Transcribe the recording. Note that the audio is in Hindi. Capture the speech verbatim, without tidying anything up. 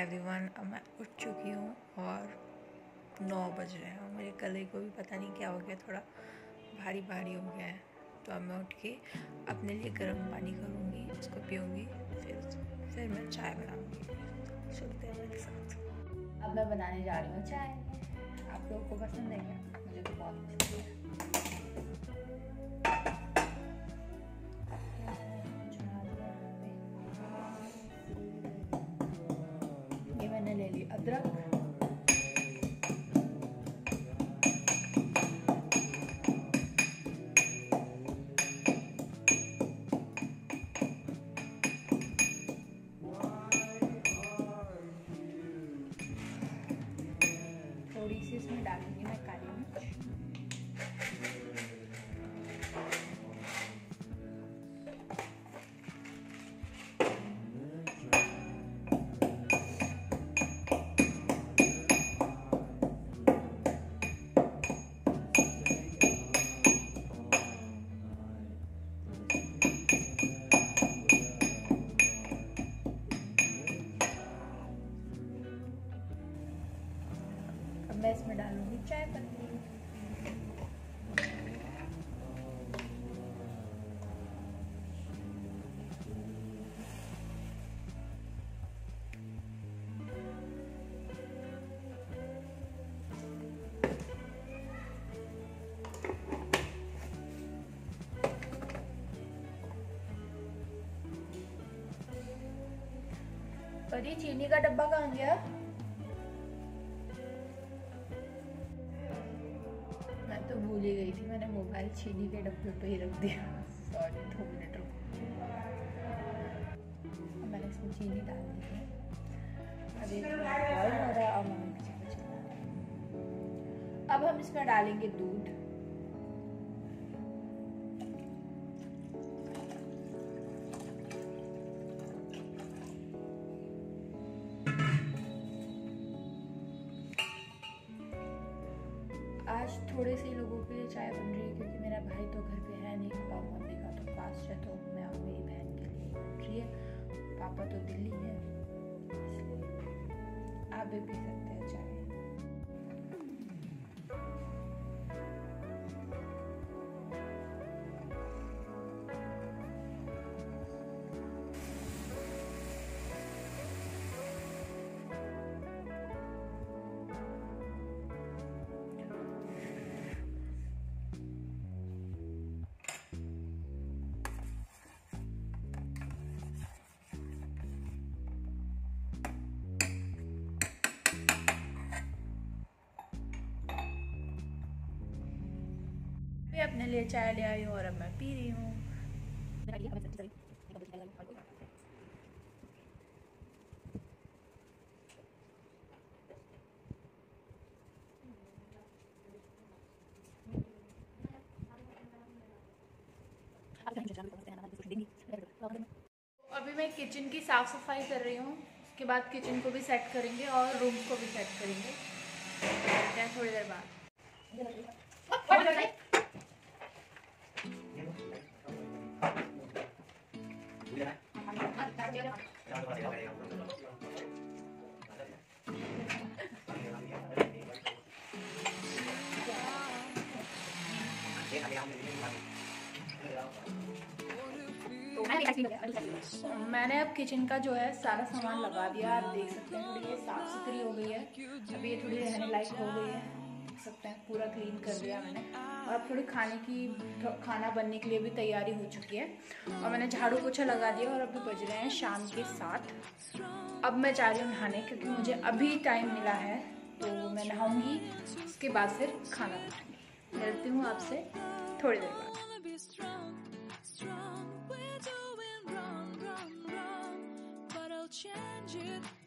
एवरीवन, अब मैं उठ चुकी हूँ और नौ बज रहे हैं। मेरे गले को भी पता नहीं क्या हो गया, थोड़ा भारी भारी हो गया है। तो अब मैं उठ के अपने लिए गर्म पानी करूँगी, उसको पीऊँगी, फिर फिर मैं चाय बनाऊँगी। चलते हैं मेरे साथ। अब मैं बनाने जा रही हूँ चाय। आप लोगों को पसंद है क्या? मुझे तो बहुत पसंद है। ये मैंने ले ली अदरक, थोड़ी सी इसमें डालूंगी मैं काली मिर्च, मैं इसमें डालूंगी चाय पत्ती। और ये चीनी का डब्बा कहाँ गया? तो भूल ही गई थी, मैंने मोबाइल चीनी के डब्बे पे ही रख दिया। सॉरी, दो मिनट रुको। मैंने इसमें चीनी डाल दी है। अभी बॉईल हो रहा है और मैं मिक्सी पे चला रही हूँ। अब हम इसमें डालेंगे दूध। आज थोड़े से लोगों के लिए चाय बन रही है क्योंकि मेरा भाई तो घर पे है नहीं और मम्मी का तो फास्ट है, तो मैं और मेरी बहन के लिए बन रही है। पापा तो दिल्ली है, इसलिए आप भी पी सकते हैं चाय। मैं अपने लिए चाय ले आई हूँ और अब मैं पी रही हूँ। अभी मैं किचन की साफ सफाई कर रही हूँ, उसके बाद किचन को भी सेट करेंगे और रूम को भी सेट करेंगे थोड़ी देर बाद। मैंने अब किचन का जो है सारा सामान लगा दिया। आप देख सकते हैं थोड़ी ये साफ सुथरी हो गई है। अभी ये थोड़ी रहने लायक हो गई है, देख सकते हैं पूरा क्लीन कर दिया मैंने। और अब थोड़ी खाने की खाना बनने के लिए भी तैयारी हो चुकी है और मैंने झाड़ू पोछा लगा दिया। और अभी बज रहे हैं शाम के सात। अब मैं जा रही हूँ नहाने क्योंकि मुझे अभी टाइम मिला है, तो मैं नहाऊंगी, उसके बाद फिर खाना बनाऊंगी। मिलती हूँ आपसे थोड़ी देर बाद। Change it.